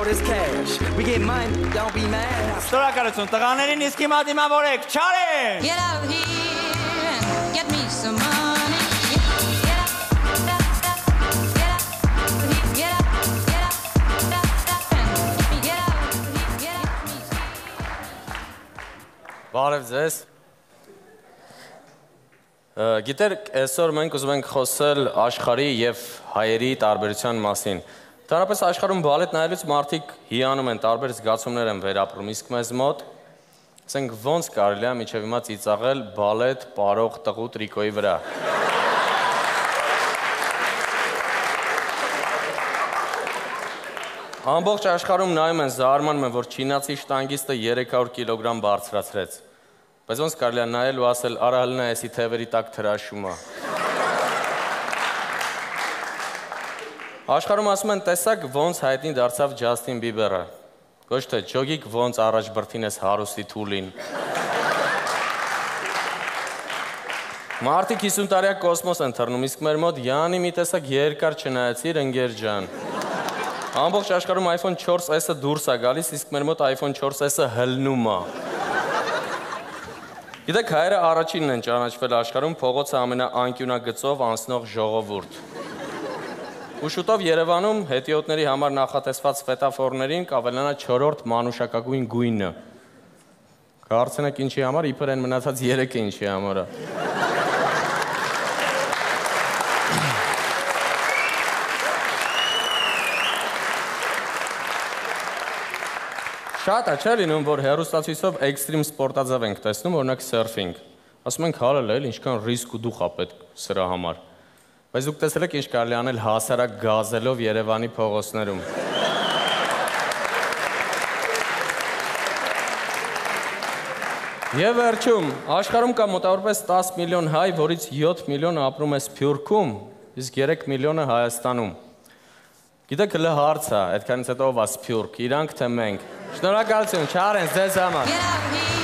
all this cash. We get money, don't be mad. Ստորակալություն տղաներին իսկ հիմա դիմավորեք, challenge! Get out here and get me some money. Բարև ձեզ։ Գիտեք, այսօր մենք ուզում ենք խոսել աշխարհի եւ հայերի տարբերության մասին։ Դարապես աշխարհում բալետ նայելուց մարդիկ հիանում են, տարբեր զգացումներ են վերապրում, իսկ մեզ մոտ ասենք ոնց կարելի է մինչև հիմա ծիծաղել բալետ պարող տղու տրիկոյի վրա։ Ամբողջ աշխարհում նայում են, զարմանում են, որ չինացի շտանգիստը 300 կիլոգրամ բարձրացրեց։ Բայց ոնց կարելի է նայել ու ասել, արա հլնա էսի թևերի տակ թրաշում է։ Աշխարհում ասում են, տեսակ ոնց հայտնի դարձավ Ջասթին Բիբերը։ Ոչ թե ջոգիկ ոնց առաջ բրդին ես հարուստի թուլին։ Մարդիկ 50 տարյա կոսմոս են թռնում, իսկ մեր մոտ յանի մի տեսակ երկար չնայեցիր ընկեր ջան։ Ամբողջ աշխարհում iPhone 4S-ը դուրս է գալիս, իսկ մեր մոտ iPhone 4S-ը հլնում է։ Գիտեք, հայերը առաջինն են ճանաչվել աշխարհում փողոցը ամենաանկյունագծով անցնող ժողովուրդ։ Ու շուտով Երևանում հետիոտների համար նախատեսված ֆետաֆորներին կավելանա 4-րդ մանուշակագույն գույնը։ Կարծենեք ինչի համար, իբր են մնացած 3-ը ինչի համար է։ Շատ է չէ լինում, որ հեռուստացույցով էքստրիմ սպորտաձև ենք տեսնում, օրինակ սերֆինգ։ Ասում ենք հալել էլ, ինչքան ռիսկ ու դուխ է պետք սրա համար։ Բայց դուք տեսել եք ինչ կարելի անել հասարակ գազելով Երևանի փողոցներում։ Եվ վերջում, աշխարհում կա մոտավորապես 10 միլիոն հայ, որից 7 միլիոնը ապրում է Սփյուռքում, իսկ 3 միլիոնը Հայաստանում։ Գիտեք, հլը հարց է, այդքանից հետո ով է Սփյուռք, իրանք թե մենք։ Շնորհակալություն, Չարենց, ձեզ համար։